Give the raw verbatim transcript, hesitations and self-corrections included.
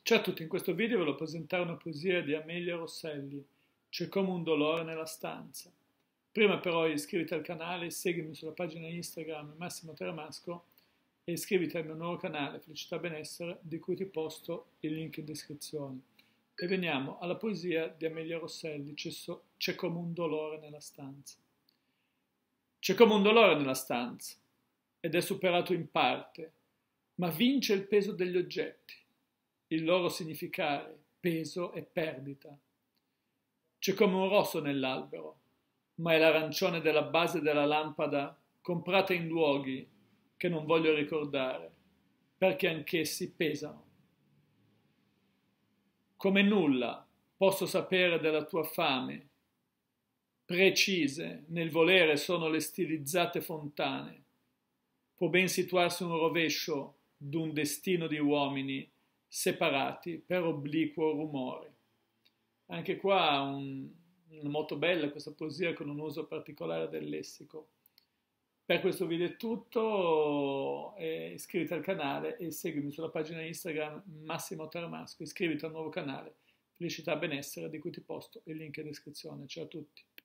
Ciao a tutti, in questo video volevo presentare una poesia di Amelia Rosselli, C'è come un dolore nella stanza. Prima però iscriviti al canale, seguimi sulla pagina Instagram Massimo Teramasco e iscriviti al mio nuovo canale Felicità Benessere, di cui ti posto il link in descrizione. E veniamo alla poesia di Amelia Rosselli, C'è, so- C'è come un dolore nella stanza. C'è come un dolore nella stanza ed è superato in parte, ma vince il peso degli oggetti, il loro significare, peso e perdita. C'è come un rosso nell'albero, ma è l'arancione della base della lampada comprata in luoghi che non voglio ricordare, perché anch'essi pesano. Come nulla posso sapere della tua fame, precise nel volere sono le stilizzate fontane. Può ben situarsi un rovescio d'un destino di uomini separati per obliquo rumore. Anche qua un, molto bella questa poesia con un uso particolare del lessico. Per questo video è tutto, eh, iscriviti al canale e seguimi sulla pagina Instagram Massimo Teramasco, iscriviti al nuovo canale Felicità Benessere, di cui ti posto il link in descrizione. Ciao a tutti.